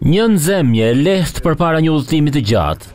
Një nxemje e lehtë përpara një udhëtimi të gjatë.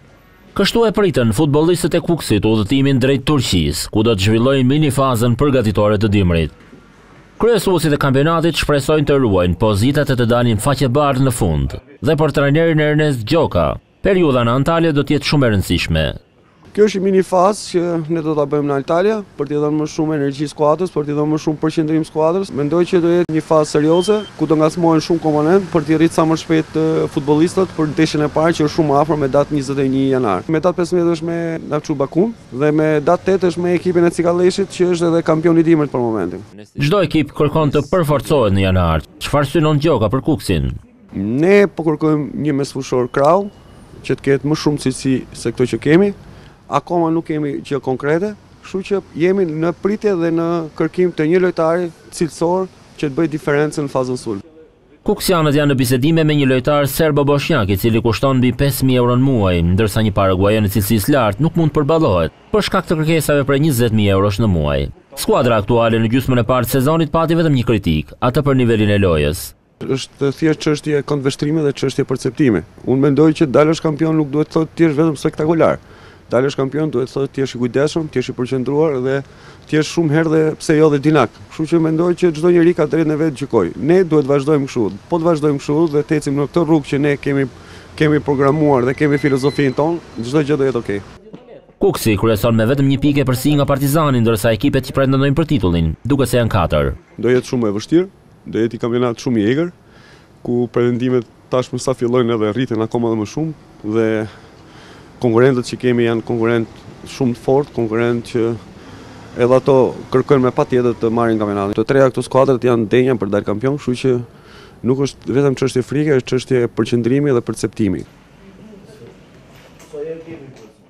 Kështu e pritën futbollistët e Kukësit udhëtimin drejt Turqisë, ku do të zhvillojnë mini fazën përgatitore të dimrit. Kryesuesit e kampionatit shpresojnë të ruajnë pozitat e të dalin faqebardhë në fund. Dhe për trajnerin Ernest Gjoka, periudha në Antalya do të jetë shumë e rëndësishme. Kjo është një mini fazë që ne do ta bëjmë në Antalya për t'i dhënë më shumë energji skuadrës, për t'i dhënë më shumë përqendrim skuadrës. Mendoj që do jetë një fazë serioze, ku do ngacmohen shumë komponentë për t'i rritë sa më shpejt futbollistët për ndeshjen e parë që është shumë afër me datë 21 janar. Me datë 15 është me Nafçu Bakun dhe me datë 8 është me ekipin e Cikalleshit që është edhe kampion i dimrit për momentin. Çdo ekip kërkon të përforcohet në janar. Çfarë synon Gjoka për Kukësin? Ne po kërkojmë një mesfushor krau që të ketë më shumë cilësi se këto që kemi. Akoma nuk kemi gjë konkrete, kështu që jemi në pritje dhe në kërkim të një lojtari cilësor që të bëjë diferencën në fazën sulm. Kuksianët janë në bisedime me një lojtar serbo-bosnjak i cili kushton mbi 5.000 euro në muaj, ndërsa një paraguajan i cilësisë lartë nuk mund të përballohet për shkak të kërkesave për 20.000 eurosh në muaj. Skuadra aktuale në gjysmën e parë të sezonit pati vetëm një kritik, atë për nivelin e lojës. Është thjesht çështje kontveshtrimi dhe çështje perceptimi. Unë mendoj që dalësh kampion nuk duhet të thotë ti je vetëm spektakolar. Dalësh kampion duhet të thotë ti je i kujdesshëm, ti je i përqendruar dhe ti je shumë herë dhe pse jo dhe dinak. Kështu që mendoj që çdo njeri ka drejtën e vet gjykoj. Ne duhet vazhdojmë kështu. Po të vazhdojmë kështu dhe të ecim në këtë rrugë që ne kemi programuar dhe kemi filozofinë tonë, çdo gjë do jetë okay. Kuksi kryeson me vetëm një pikë përsi nga Partizani, ndërsa ekipet që pretendojnë për titullin, duke se janë 4. Do jetë shumë e vështirë, do jetë një kampionat shumë i egër, ku pretendimet tashmë sa fillojnë edhe rriten akoma dhe më shumë dhe konkurrentët që kemi janë konkurrentë shumë të fortë, konkurrentë që edhe ato kërkojnë me patjetër të marrin kampionatin. Të treja këto skuadrat janë denja për dalë kampion, kështu që nuk është vetëm çështje frike, është çështje përqendrimi dhe perceptimi.